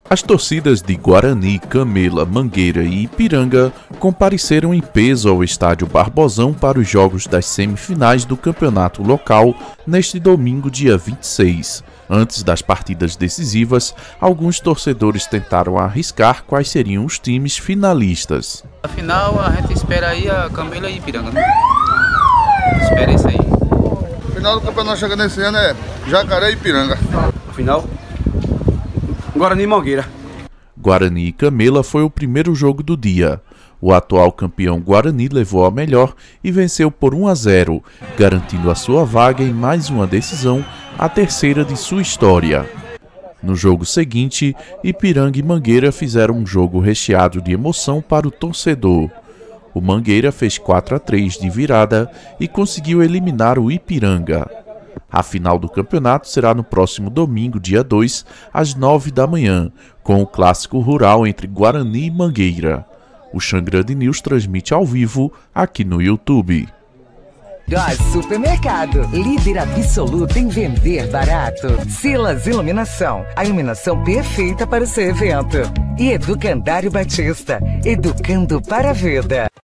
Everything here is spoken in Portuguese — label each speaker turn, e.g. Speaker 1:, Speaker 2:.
Speaker 1: As torcidas de Guarani, Camela, Mangueira e Ipiranga compareceram em peso ao estádio Barbosão para os jogos das semifinais do campeonato local neste domingo, dia 26. Antes das partidas decisivas, alguns torcedores tentaram arriscar quais seriam os times finalistas.
Speaker 2: Afinal, a gente espera aí a Camela e Ipiranga, né? Espera isso aí.
Speaker 3: O final do campeonato chegando esse ano é Jacaré e Ipiranga.
Speaker 4: O final, Guarani e Mangueira.
Speaker 1: Guarani e Camela foi o primeiro jogo do dia. O atual campeão Guarani levou a melhor e venceu por 1-0, garantindo a sua vaga em mais uma decisão, a terceira de sua história. No jogo seguinte, Ipiranga e Mangueira fizeram um jogo recheado de emoção para o torcedor. O Mangueira fez 4-3 de virada e conseguiu eliminar o Ipiranga. A final do campeonato será no próximo domingo, dia 2, às 9 da manhã, com o clássico rural entre Guarani e Mangueira. O Xangrande News transmite ao vivo aqui no YouTube.
Speaker 5: Gás Supermercado, líder absoluto em vender barato. Silas Iluminação, a iluminação perfeita para o seu evento. E Educandário Batista, educando para a vida.